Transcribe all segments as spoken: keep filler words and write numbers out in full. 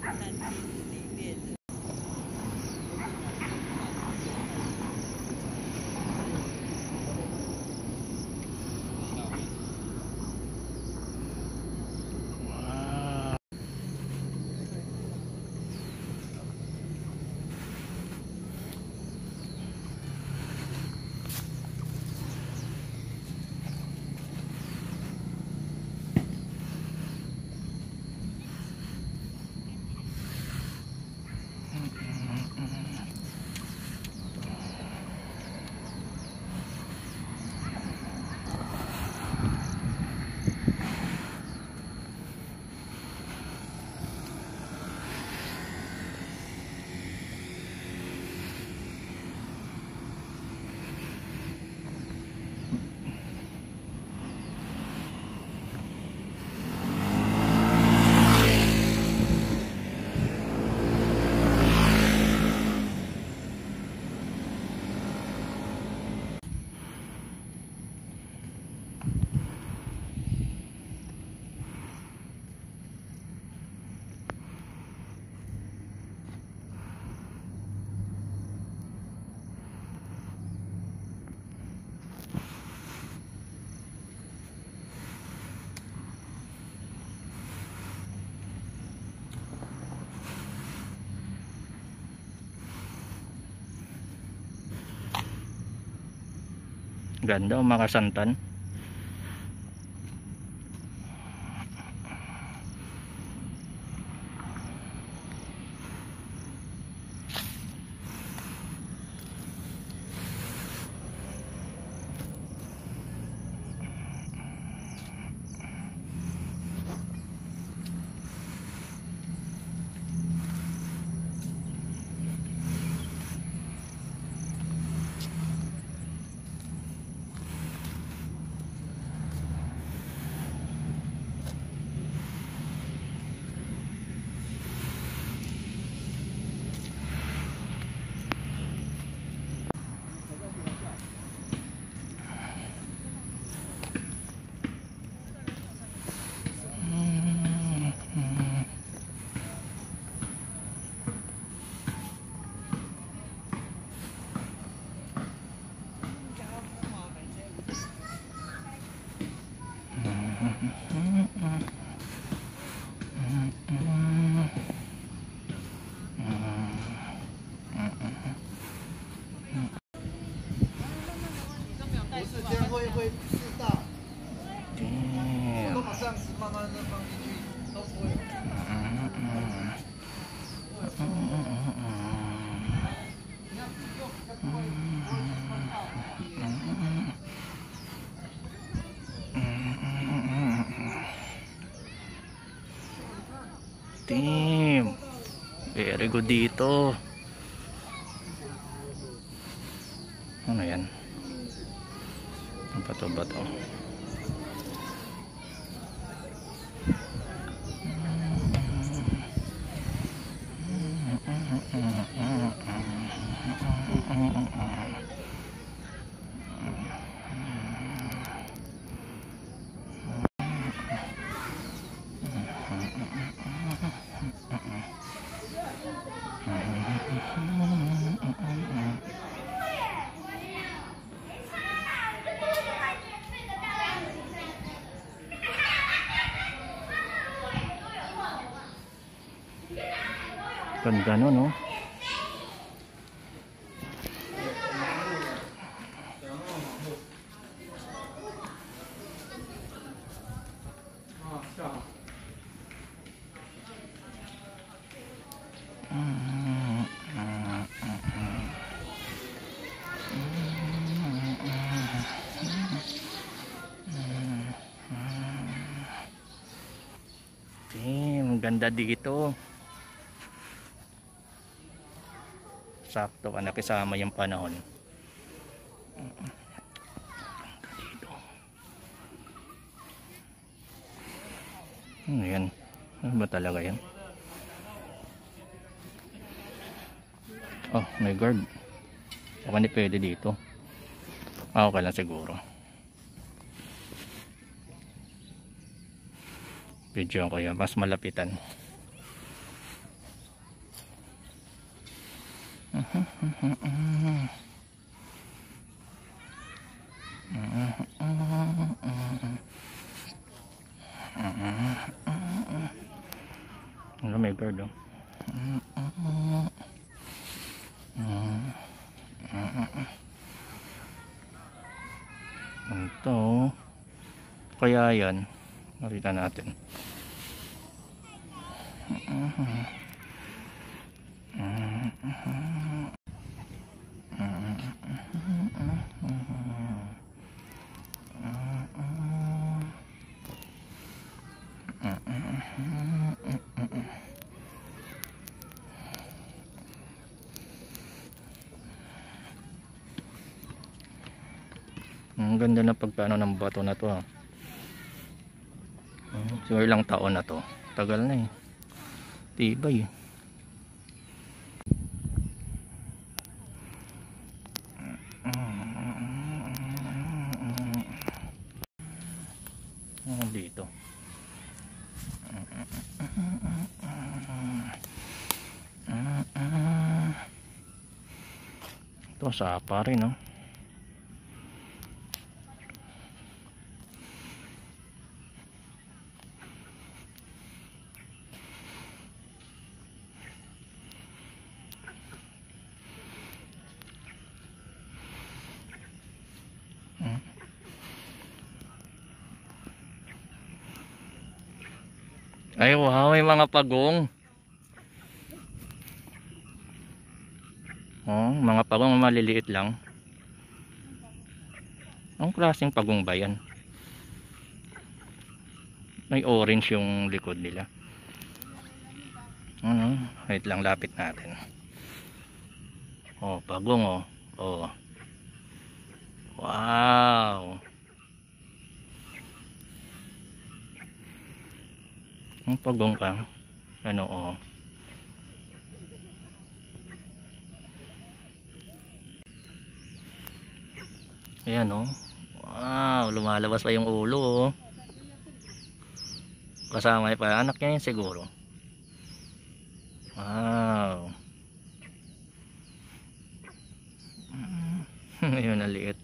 Ganda o mga santan. Damn, very good dito. Ano yan? Ang bato-bato. Ganda no, no? Damn, ganda dito. Sakto ka nakisama yung panahon. Dito. Ano yan? Ano ba talaga yan? Oh, may guard. Baka hindi pwede dito. Ah, okay lang siguro. Video ko yan. Mas malapitan. Ano, may bird oh. Ito kaya yan, nakita natin. Ang ganda na pagpaano ng bato na to ha. Siguro ilang taon na to. Tagal na eh. Tibay eh. Dito. Ito sapa rin no. Ay wow, may mga pagong. Oh, mga pagong maliliit lang. Ang klaseng pagong ba yan? May orange yung likod nila. Ano? Wait lang, lapit natin. Oh, pagong oh. Oh. Wow. Ang pagong ka. Ano oh. Ayan oh. Wow, lumalabas pa yung ulo oh. Kasama pa anak niya yun siguro. Wow. Ayun, naliit.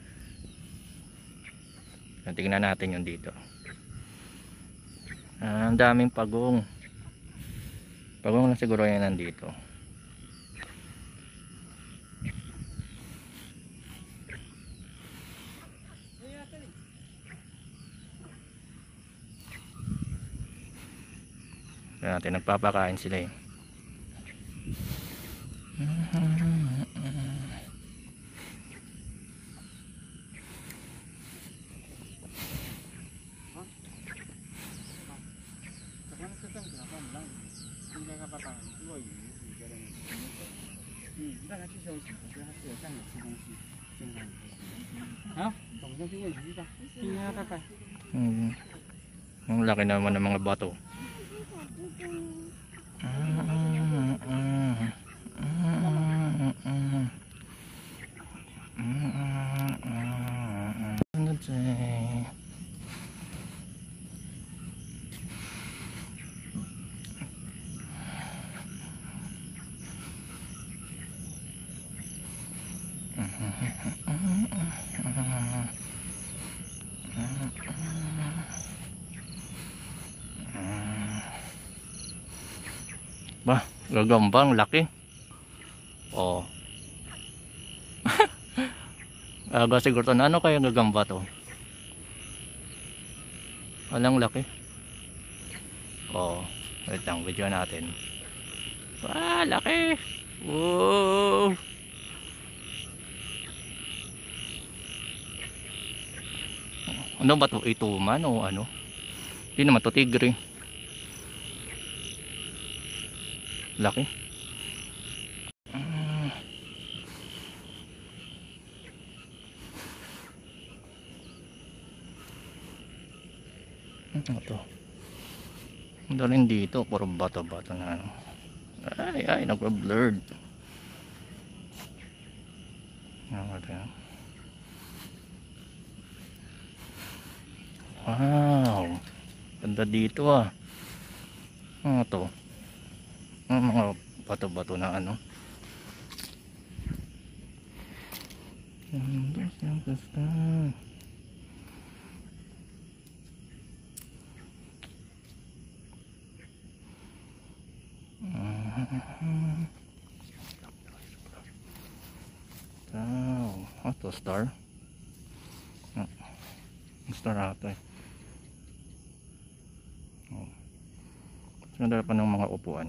Tingnan natin yung dito. Ah, ang daming pagong. Pagong na siguro yan nandito. Kaya natin nagpapakain sila eh. Hmm. Ang laki naman ng mga bato. Bah, gagambang laki. Oh. Aga siguro to. Ano kaya gagamba to? Walang laki. Oh, wait lang, video natin. Wah, laki. Wow. Ano ba to? Ito man o ano? Hindi naman to tigre. Laki. Ano to? Ito rin dito, puro bato-bato na ano. Ay, ay, nagpa-blurred. Ano to? Wow. Ganda dito ah. Ano to? Ang mga bato-bato na ano. Ganda siyang gusto. Wow, ito star. Star ata eh. Oh. Ganda pa ng mga upuan.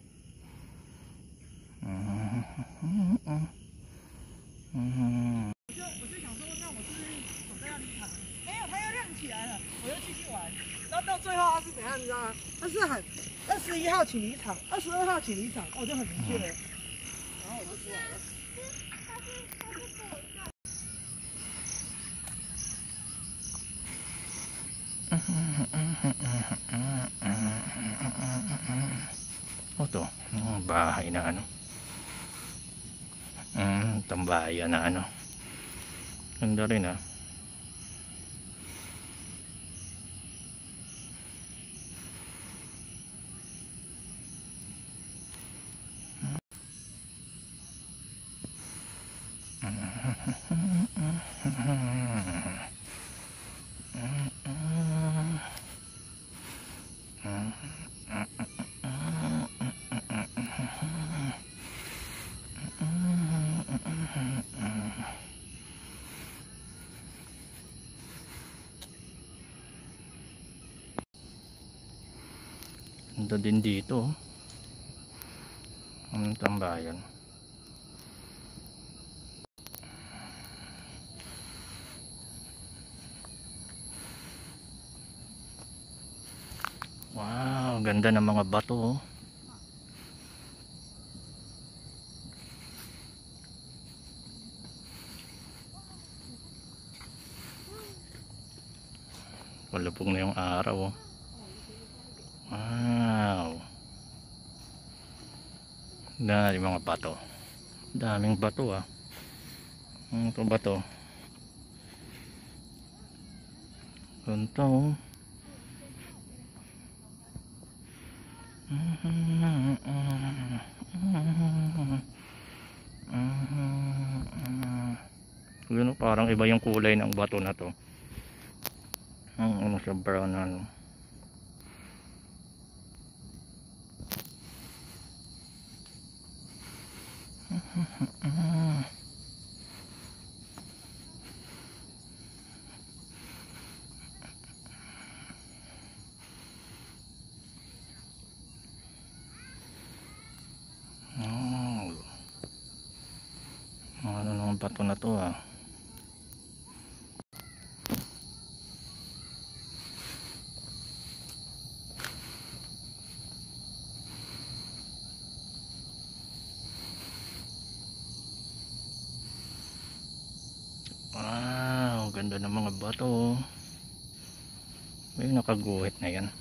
他是很二十一号请离场，二十二号请离场，我就很明确了，然后我就出来了。 O to, yung bahay na ano, mm, tambayan na ano, ganda rin ah. Ganda din dito ang tambayan. Wow, ganda ng mga bato. Palubog na yung araw. Wow, dami mga bato, daming bato ah. Ito bato, ganito oh. Yun, parang iba yung kulay ng bato na to. Ang ano sa brown na ano. Oh, ano nang bato na to ah. Wow, ganda ng mga bato. May nakaguhit na yan.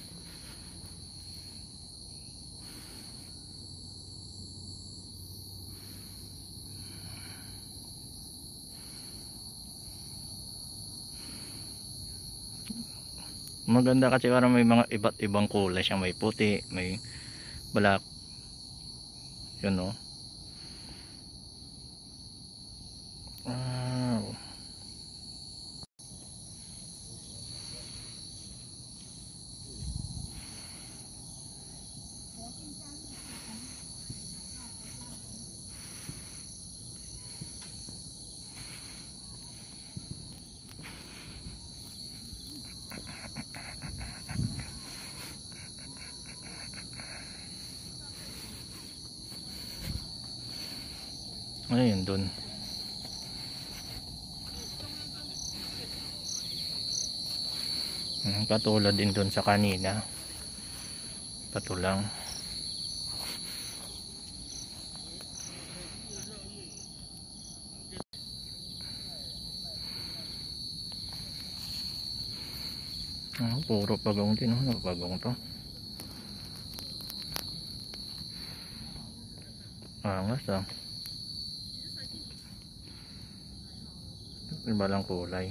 Maganda kasi parang may mga iba't ibang kulay siya, may puti, may black, yun o. Wow, ayun dun. Hmm, katulad din dun sa kanina, pato lang. Ah, puro pagong din, ano pagong to. Angas ah. Iba lang kulay.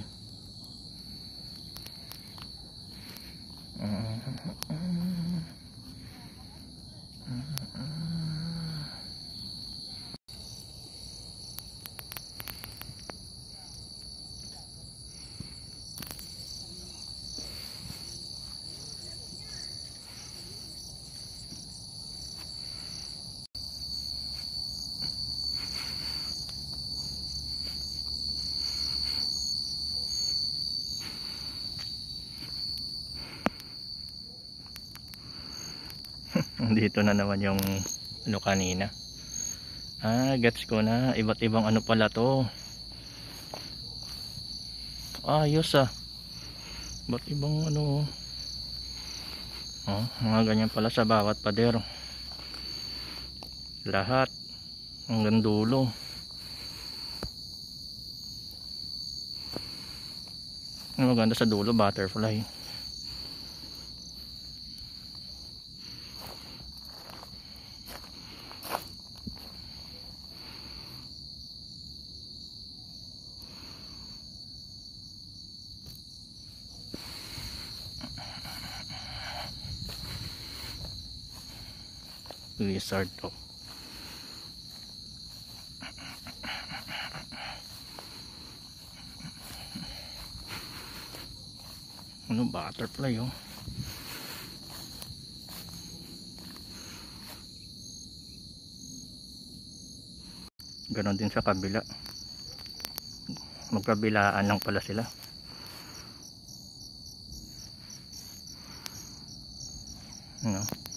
Dito na naman yung ano kanina. Ah, gets ko na. Iba't ibang ano pala to. Ayos ah. Iba't ibang ano. Oh, mga ganyan pala sa bawat pader. Lahat. Hanggang dulo. Ang maganda sa dulo, butterfly. Lizard to. Ano, butterfly oh. Ganon din sa kabila. Magkabilaan lang pala sila. Ano?